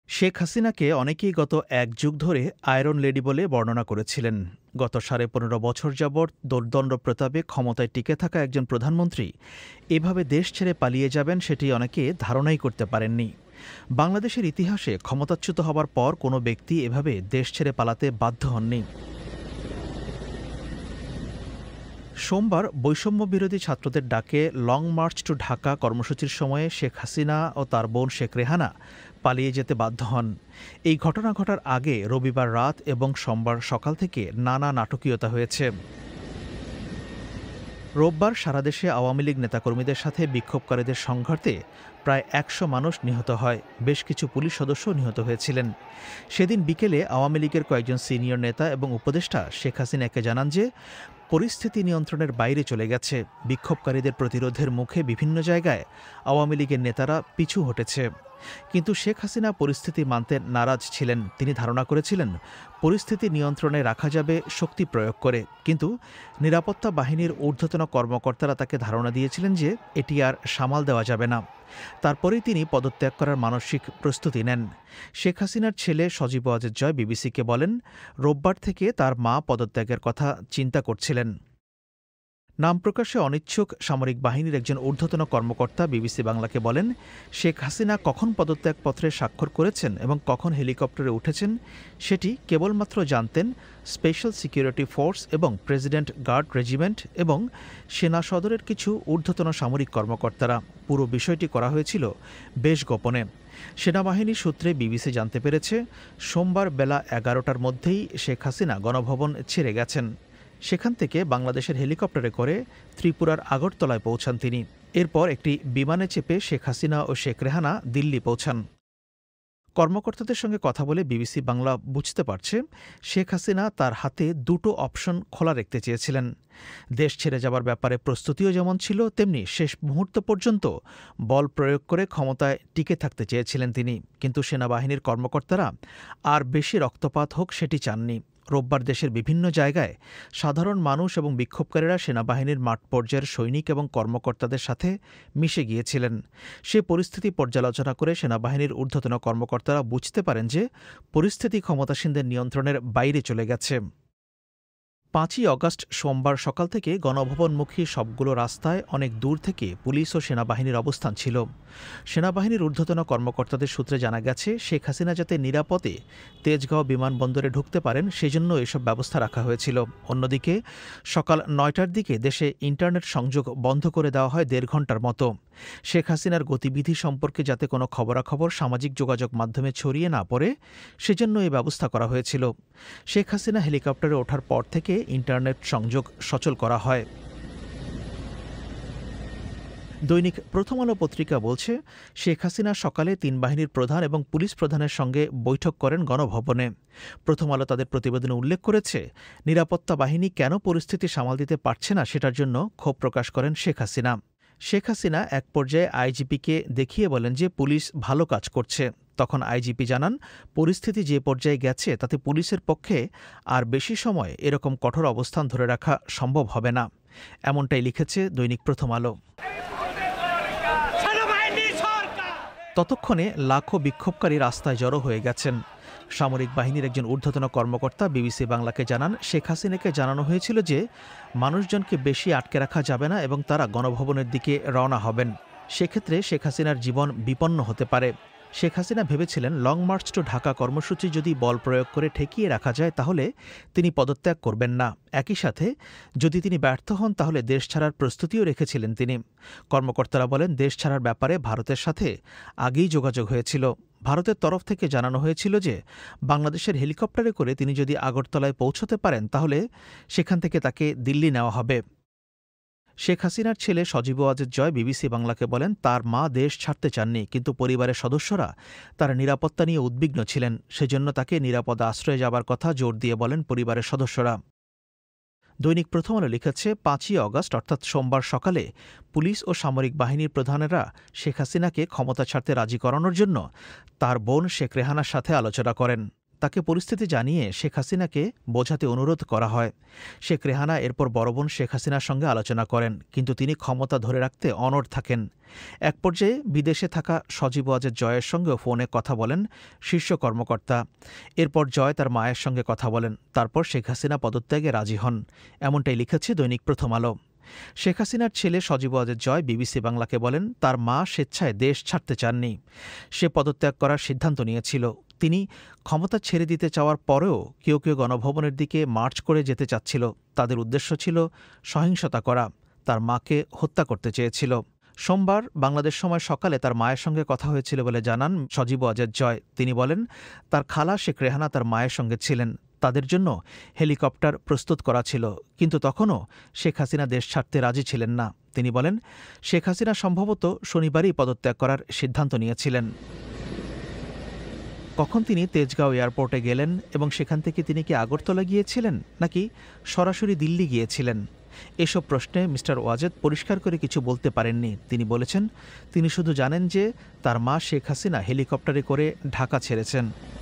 শেখ হাসিনাকে অনেকেই গত এক যুগ ধরে আয়রন লেডি বলে বর্ণনা করেছিলেন। গত ১৫.৫ বছর যাবৎ দোর্দণ্ড প্রতাপে ক্ষমতায় টিকে থাকা একজন প্রধানমন্ত্রী এভাবে দেশ ছেড়ে পালিয়ে যাবেন সেটি অনেকে ধারণাই করতে পারেননি। বাংলাদেশের ইতিহাসে ক্ষমতাচ্যুত হবার পর কোনো ব্যক্তি এভাবে দেশ ছেড়ে পালাতে বাধ্য হননি। সোমবার বৈষম্য বিরোধী ছাত্রদের ডাকে লং মার্চ টু ঢাকা কর্মসূচির সময়ে শেখ হাসিনা ও তার বোন শেখ রেহানা পালিয়ে যেতে বাধ্য হন। এই ঘটনা ঘটার আগে রবিবার রাত এবং সোমবার সকাল থেকে নানা নাটকীয়তা হয়েছে। রোববার সারা দেশে আওয়ামী লীগ নেতাকর্মীদের সাথে বিক্ষোভকারীদের সংঘাতে প্রায় ১০০ মানুষ নিহত হয়, বেশ কিছু পুলিশ সদস্য নিহত হয়েছিলেন। সেদিন বিকেলে আওয়ামী লীগের কয়েকজন সিনিয়র নেতা এবং উপদেষ্টা শেখ হাসিনাকে জানান যে পরিস্থিতি নিয়ন্ত্রণের বাইরে চলে গেছে। বিক্ষোভকারীদের প্রতিরোধের মুখে বিভিন্ন জায়গায় আওয়ামী লীগের নেতারা পিছু হটেছে। কিন্তু শেখ হাসিনা পরিস্থিতি মানতে নারাজ ছিলেন। তিনি ধারণা করেছিলেন পরিস্থিতি নিয়ন্ত্রণে রাখা যাবে শক্তি প্রয়োগ করে, কিন্তু নিরাপত্তা বাহিনীর ঊর্ধ্বতন কর্মকর্তারা তাকে ধারণা দিয়েছিলেন যে এটি আর সামাল দেওয়া যাবে না। তারপরেই তিনি পদত্যাগ করার মানসিক প্রস্তুতি নেন। শেখ হাসিনার ছেলে সজীব ওয়াজেদ জয় বিবিসিকে বলেন, রোববার থেকে তার মা পদত্যাগের কথা চিন্তা করছিলেন। নাম প্রকাশে অনিচ্ছুক সামরিক বাহিনীর একজন ঊর্ধ্বতন কর্মকর্তা বিবিসি বাংলাকে বলেন, শেখ হাসিনা কখন পদত্যাগপত্রে স্বাক্ষর করেছেন এবং কখন হেলিকপ্টারে উঠেছেন সেটি কেবলমাত্র জানতেন স্পেশাল সিকিউরিটি ফোর্স এবং প্রেসিডেন্ট গার্ড রেজিমেন্ট এবং সেনা সদরের কিছু ঊর্ধ্বতন সামরিক কর্মকর্তারা। পুরো বিষয়টি করা হয়েছিল বেশ গোপনে। সেনাবাহিনীর সূত্রে বিবিসি জানতে পেরেছে, সোমবার বেলা ১১টার মধ্যেই শেখ হাসিনা গণভবন ছেড়ে গেছেন। সেখান থেকে বাংলাদেশের হেলিকপ্টারে করে ত্রিপুরার আগরতলায় পৌঁছান তিনি। এরপর একটি বিমানে চেপে শেখ হাসিনা ও শেখ রেহানা দিল্লি পৌঁছান। কর্মকর্তাদের সঙ্গে কথা বলে বিবিসি বাংলা বুঝতে পারছে, শেখ হাসিনা তার হাতে দুটো অপশন খোলা রাখতে চেয়েছিলেন। দেশ ছেড়ে যাবার ব্যাপারে প্রস্তুতিও যেমন ছিল, তেমনি শেষ মুহূর্ত পর্যন্ত বল প্রয়োগ করে ক্ষমতায় টিকে থাকতে চেয়েছিলেন তিনি। কিন্তু সেনাবাহিনীর কর্মকর্তারা আর বেশি রক্তপাত হোক সেটি চাননি। রোববার দেশের বিভিন্ন জায়গায় সাধারণ মানুষ এবং বিক্ষোভকারীরা সেনাবাহিনীর মাঠ পর্যায়ের সৈনিক এবং কর্মকর্তাদের সাথে মিশে গিয়েছিলেন। সে পরিস্থিতি পর্যালোচনা করে সেনাবাহিনীর ঊর্ধ্বতন কর্মকর্তারা বুঝতে পারেন যে পরিস্থিতি ক্ষমতাসীনদের নিয়ন্ত্রণের বাইরে চলে গেছে। ৫ই অগাস্ট সোমবার সকাল থেকে গণভবনমুখী সবগুলো রাস্তায় অনেক দূর থেকে পুলিশ ও সেনাবাহিনীর অবস্থান ছিল। সেনাবাহিনীর ঊর্ধ্বতন কর্মকর্তাদের সূত্রে জানা গেছে, শেখ হাসিনা যাতে নিরাপদে তেজগাঁও বিমানবন্দরে ঢুকতে পারেন সেজন্য এসব ব্যবস্থা রাখা হয়েছিল। অন্যদিকে সকাল ৯টার দিকে দেশে ইন্টারনেট সংযোগ বন্ধ করে দেওয়া হয় ১.৫ ঘণ্টার মতো। শেখ হাসিনার গতিবিধি সম্পর্কে যাতে কোনো খবরাখবর সামাজিক যোগাযোগ মাধ্যমে ছড়িয়ে না পড়ে সেজন্য এই ব্যবস্থা করা হয়েছিল। শেখ হাসিনা হেলিকপ্টারে ওঠার পর থেকে ইন্টারনেট সংযোগ সচল করা হয়। দৈনিক প্রথম আলো পত্রিকা বলছে, শেখ হাসিনা সকালে ৩ বাহিনীর প্রধান এবং পুলিশ প্রধানের সঙ্গে বৈঠক করেন গণভবনে। প্রথম আলো তাদের প্রতিবেদনে উল্লেখ করেছে, নিরাপত্তা বাহিনী কেন পরিস্থিতি সামাল দিতে পারছে না সেটার জন্য ক্ষোভ প্রকাশ করেন শেখ হাসিনা। শেখ হাসিনা এক পর্যায়ে আইজিপিকে দেখিয়ে বলেন যে পুলিশ ভালো কাজ করছে। তখন আইজিপি জানান, পরিস্থিতি যে পর্যায়ে গেছে তাতে পুলিশের পক্ষে আর বেশি সময় এরকম কঠোর অবস্থান ধরে রাখা সম্ভব হবে না। এমনটাই লিখেছে দৈনিক প্রথম আলো। ততক্ষণে লাখো বিক্ষোভকারী রাস্তায় জড়ো হয়ে গেছেন। সামরিক বাহিনীর একজন ঊর্ধ্বতন কর্মকর্তা বিবিসি বাংলাকে জানান, শেখ হাসিনাকে জানানো হয়েছিল যে মানুষজনকে বেশি আটকে রাখা যাবে না এবং তারা গণভবনের দিকে রওনা হবেন। সেক্ষেত্রে শেখ হাসিনার জীবন বিপন্ন হতে পারে। শেখ হাসিনা ভেবেছিলেন লং মার্চ টু ঢাকা কর্মসূচি যদি বল প্রয়োগ করে ঠেকিয়ে রাখা যায় তাহলে তিনি পদত্যাগ করবেন না। একই সাথে যদি তিনি ব্যর্থ হন তাহলে দেশ ছাড়ার প্রস্তুতিও রেখেছিলেন তিনি। কর্মকর্তারা বলেন, দেশ ছাড়ার ব্যাপারে ভারতের সাথে আগেই যোগাযোগ হয়েছিল। ভারতের তরফ থেকে জানানো হয়েছিল যে বাংলাদেশের হেলিকপ্টারে করে তিনি যদি আগরতলায় পৌঁছতে পারেন তাহলে সেখান থেকে তাকে দিল্লি নেওয়া হবে। শেখ হাসিনার ছেলে সজীব ওয়াজেদ জয় বিবিসি বাংলাকে বলেন, তার মা দেশ ছাড়তে চাননি, কিন্তু পরিবারের সদস্যরা তার নিরাপত্তা নিয়ে উদ্বিগ্ন ছিলেন। সেজন্য তাকে নিরাপদ আশ্রয়ে যাবার কথা জোর দিয়ে বলেন পরিবারের সদস্যরা। দৈনিক প্রথম আলো লিখেছে, ৫ই অগাস্ট অর্থাৎ সোমবার সকালে পুলিশ ও সামরিক বাহিনীর প্রধানেরা শেখ হাসিনাকে ক্ষমতা ছাড়তে রাজি করানোর জন্য তার বোন শেখ রেহানার সাথে আলোচনা করেন। তাকে পরিস্থিতি জানিয়ে শেখ হাসিনাকে বোঝাতে অনুরোধ করা হয়। শেখ রেহানা এরপর বড় বোন শেখ হাসিনার সঙ্গে আলোচনা করেন, কিন্তু তিনি ক্ষমতা ধরে রাখতে অনড় থাকেন। এক পর্যায়ে বিদেশে থাকা সজীব ওয়াজেদ জয়ের সঙ্গেও ফোনে কথা বলেন শীর্ষ কর্মকর্তা। এরপর জয় তার মায়ের সঙ্গে কথা বলেন, তারপর শেখ হাসিনা পদত্যাগে রাজি হন। এমনটাই লিখেছে দৈনিক প্রথম আলো। শেখ হাসিনার ছেলে সজীব ওয়াজেদ জয় বিবিসি বাংলাকে বলেন, তার মা স্বেচ্ছায় দেশ ছাড়তে চাননি। সে পদত্যাগ করার সিদ্ধান্ত নিয়েছিল। তিনি ক্ষমতা ছেড়ে দিতে চাওয়ার পরেও কেউ কেউ গণভবনের দিকে মার্চ করে যেতে চাচ্ছিল। তাদের উদ্দেশ্য ছিল সহিংসতা করা। তার মাকে হত্যা করতে চেয়েছিল। সোমবার বাংলাদেশ সময় সকালে তার মায়ের সঙ্গে কথা হয়েছিল বলে জানান সজীব ওয়াজেদ জয়। তিনি বলেন, তার খালা শেখ রেহানা তার মায়ের সঙ্গে ছিলেন। তাদের জন্য হেলিকপ্টার প্রস্তুত করা ছিল, কিন্তু তখনও শেখ হাসিনা দেশ ছাড়তে রাজি ছিলেন না। তিনি বলেন, শেখ হাসিনা সম্ভবত শনিবারই পদত্যাগ করার সিদ্ধান্ত নিয়েছিলেন। কখন তিনি তেজগাঁও এয়ারপোর্টে গেলেন এবং সেখান থেকে তিনি কি আগরতলা গিয়েছিলেন নাকি সরাসরি দিল্লি গিয়েছিলেন, এসব প্রশ্নে মিস্টার ওয়াজেদ পরিষ্কার করে কিছু বলতে পারেননি। তিনি বলেছেন, তিনি শুধু জানেন যে তার মা শেখ হাসিনা হেলিকপ্টারে করে ঢাকা ছেড়েছেন।